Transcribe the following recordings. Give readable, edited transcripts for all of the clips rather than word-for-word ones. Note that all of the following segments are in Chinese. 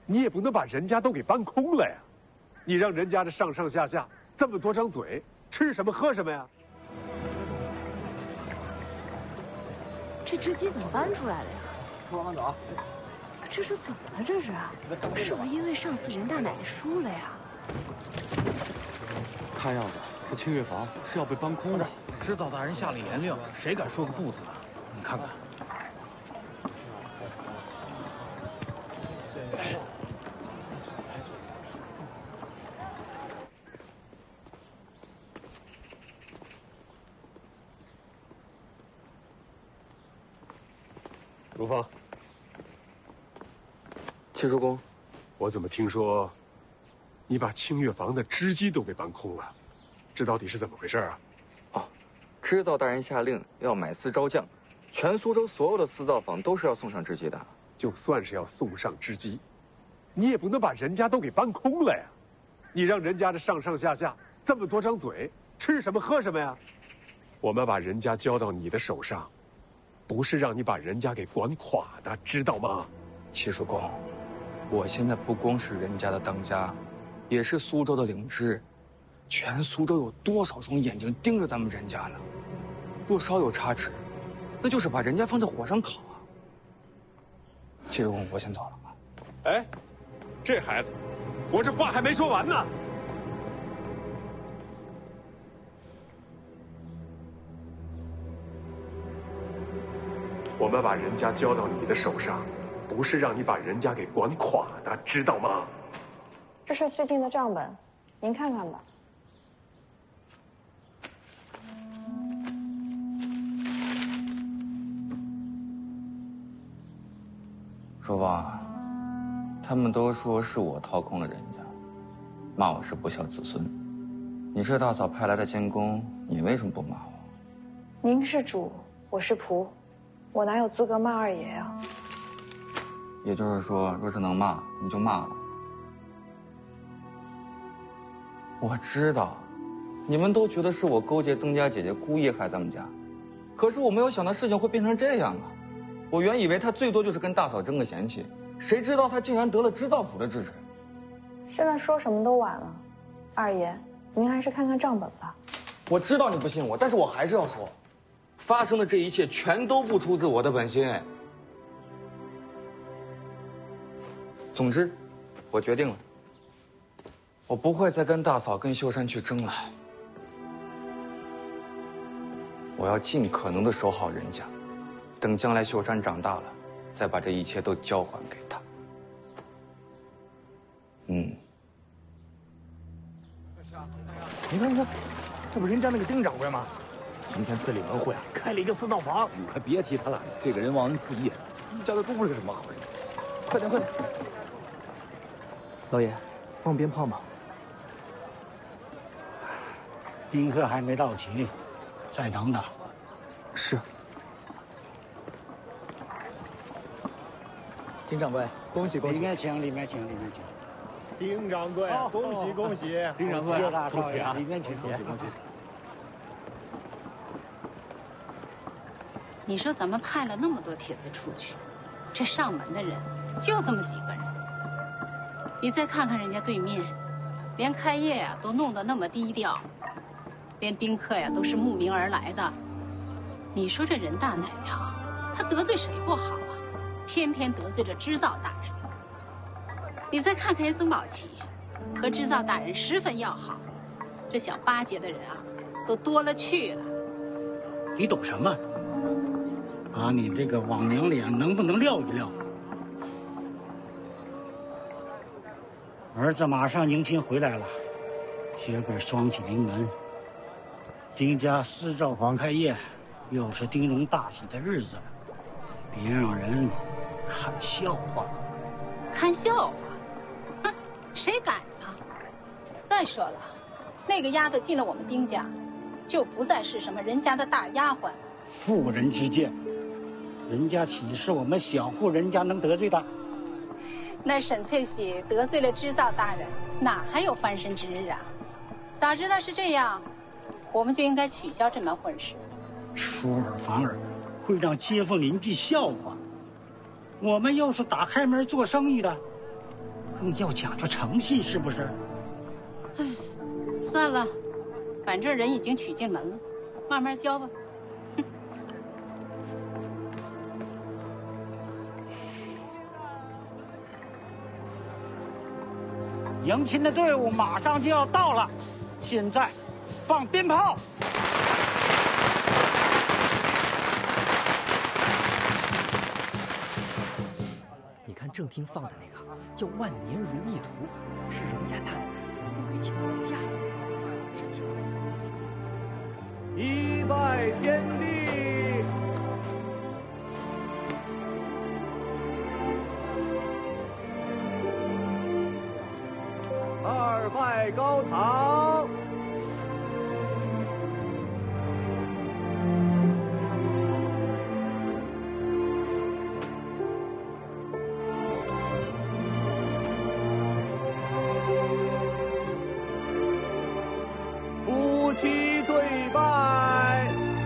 你也不能把人家都给搬空了呀！你让人家这上上下下这么多张嘴，吃什么喝什么呀？ 这只鸡怎么搬出来的呀？ 慢慢走啊！ 这是怎么了？这是？是不是因为上次任大奶奶输了呀？ 看样子这清月坊是要被搬空了。 知道大人下了严令，谁敢说个不字呢？你看看。 如风， 七叔公， 我怎么听说你把清月坊的织机都给搬空了？这到底是怎么回事啊？ 哦，织造大人下令要买丝招匠，全苏州所有的丝造坊都是要送上织机的。 就算是要送上织机，你也不能把人家都给搬空了呀！你让人家这上上下下这么多张嘴，吃什么喝什么呀？我们把人家交到你的手上，不是让你把人家给管垮的，知道吗？ 七叔公，我现在不光是人家的当家，也是苏州的领知。全苏州有多少双眼睛盯着咱们任家呢？若稍有差池，那就是把人家放在火上烤啊！七叔公，我先走了啊。 哎，这孩子，我这话还没说完呢。我们把人家交到你的手上，不是让你把人家给管垮的，知道吗？ 这是最近的账本，您看看吧。 叔父，他们都说是我掏空了人家，骂我是不孝子孙。你是大嫂派来的监工，你为什么不骂我？ 您是主，我是仆，我哪有资格骂二爷呀？ 也就是说，若是能骂，你就骂了。我知道，你们都觉得是我勾结曾家姐姐故意害咱们家，可是我没有想到事情会变成这样啊！我原以为她最多就是跟大嫂争个嫌弃，谁知道她竟然得了织造府的支持。 现在说什么都晚了，二爷，您还是看看账本吧。 我知道你不信我，但是我还是要说，发生的这一切全都不出自我的本心。总之，我决定了，我不会再跟大嫂、跟秀山去争了。我要尽可能的守好人家，等将来秀山长大了，再把这一切都交还给他。 你看，这不人家那个丁掌柜吗？今天自立门户呀，开了一个私造坊。 你快别提他了，这个人忘恩负义，家的都不是什么好人。快点，快点！ 老爷，放鞭炮吗？ 宾客还没到齐，再等等。 是。丁掌柜，恭喜恭喜！ 里面请，里面请，里面请。 丁掌柜，恭喜恭喜！ 丁掌柜，大恭喜啊！ 里面请， 恭喜恭喜！ 你说咱们派了那么多帖子出去，这上门的人就这么几个人。你再看看人家对面，连开业呀都弄得那么低调，连宾客呀都是慕名而来的。你说这任大奶奶啊，她得罪谁不好啊？偏偏得罪了织造大人。你再看看人曾宝齐，和织造大人十分要好，这想巴结的人啊，都多了去了。 你懂什么？把你这个枉娘脸能不能撂一撂？儿子马上迎亲回来了，铁杆双喜临门，丁家丝造坊开业，又是丁荣大喜的日子，别让人看笑话。 看笑话？哼，谁敢啊？再说了，那个丫头进了我们丁家，就不再是什么人家的大丫鬟。 妇人之见，人家岂是我们小户人家能得罪的？ 那沈翠喜得罪了织造大人，哪还有翻身之日啊？早知道是这样，我们就应该取消这门婚事。 出尔反尔，会让街坊邻居笑话。我们又是打开门做生意的， 更要讲究诚信，是不是？ 唉，算了，反正人已经娶进门了，慢慢教吧。 迎亲的队伍马上就要到了，现在放鞭炮。 你看正厅放的那个叫“万年如意图”，是人家大奶奶送给亲人的嫁妆，可值钱。 一拜天地。 二拜高堂，夫妻对拜。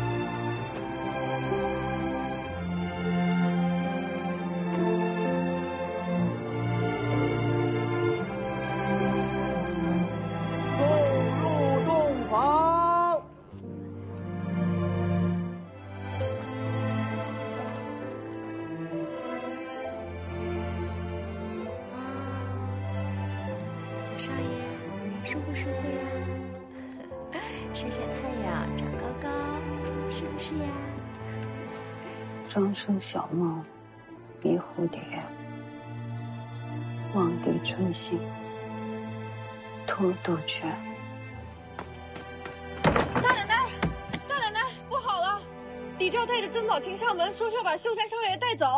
少爷，舒不舒服呀？晒晒太阳，长高高，是不是呀？ 装成小猫，比蝴蝶，望帝春心，兔杜鹃。 大奶奶，大奶奶，不好了！李昭带着珍宝亭上门，说是要把秀山少爷带走。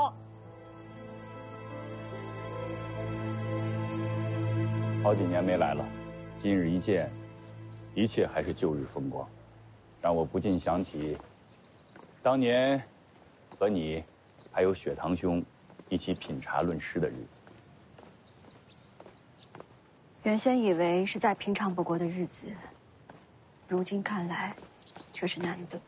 好几年没来了，今日一见，一切还是旧日风光，让我不禁想起当年和你还有雪堂兄一起品茶论诗的日子。 原先以为是再平常不过的日子，如今看来却是难得。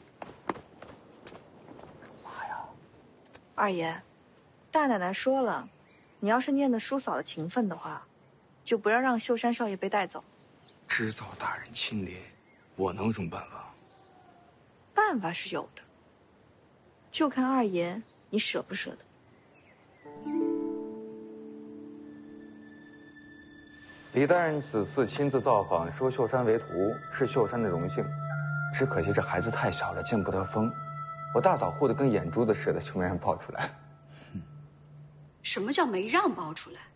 妈呀！ 二爷，大奶奶说了，你要是念的叔嫂的情分的话。 就不要让秀山少爷被带走。 知造大人亲临，我能有什么办法？ 办法是有的，就看二爷你舍不舍得。 李大人此次亲自造访，收秀山为徒，是秀山的荣幸。只可惜这孩子太小了，见不得风。我大嫂护得跟眼珠子似的，就没让抱出来。 什么叫没让抱出来？